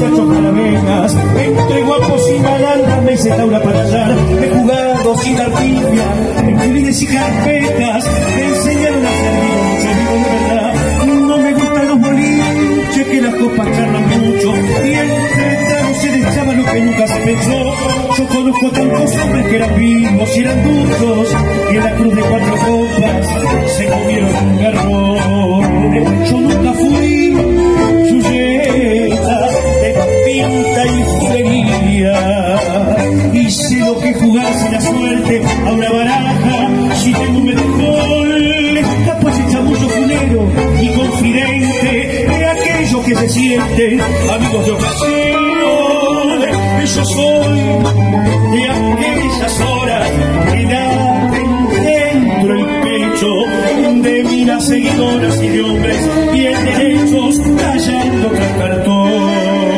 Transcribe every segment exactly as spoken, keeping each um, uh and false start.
muchachos carabelas, entre guapos y malandras me hice taura para hallar, he jugado sin arpifia, en violines y carpetas, me enseñaron a ser vivo, mucho vivo de verdad. No me gustan los boliches, que las copas charlan mucho, y entre tragos se deschaba lo que nunca se pensó. Yo conozco tantos hombres que eran vivos y eran duros, y en la cruz de cuatro copas se comieron un garrón. Yo nunca fui chulleta de pinta y fulería, hice lo que jugarse la suerte a una baraja. Si tengo un mejor, capaz el chamullo funero y confidente de aquellos que se sienten amigos de ocasión. Yo soy de aquellas horas que laten dentro el pecho de minas seguidoras y de hombres bien derechos callando tras cartón.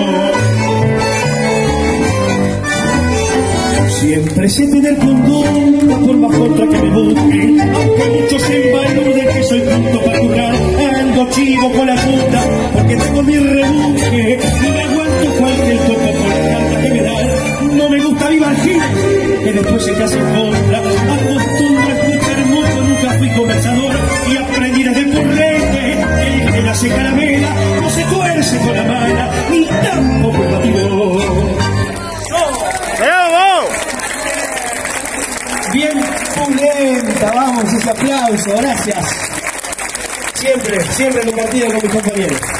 Siempre sé tener conducta por más contra que me busque, aunque muchos se envaluden que soy punto para currar. Ando chivo con la puta porque tengo mi rebusque y me aguanto cualquier topo por la carta que me dan. No me gusta mi margen, que después se te hace en contra. Acostumbro a escuchar mucho, nunca fui conversador y aprendí desde el correte. El que nace caramela no se tuerce con la mala, ni tampoco el batidor. Bien pulenta, vamos, ese aplauso, gracias. Siempre, siempre compartido con mis compañeros.